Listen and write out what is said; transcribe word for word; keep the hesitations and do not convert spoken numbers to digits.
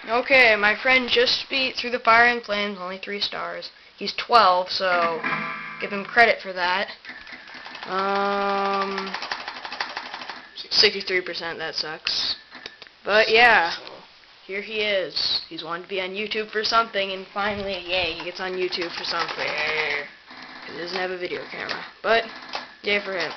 Okay, my friend just beat Through the Fire and Flames, only three stars. He's twelve, so give him credit for that. Um, sixty-three percent, that sucks. But yeah, here he is. He's wanted to be on YouTube for something, and finally, yay, he gets on YouTube for something. He doesn't have a video camera, but yay for him.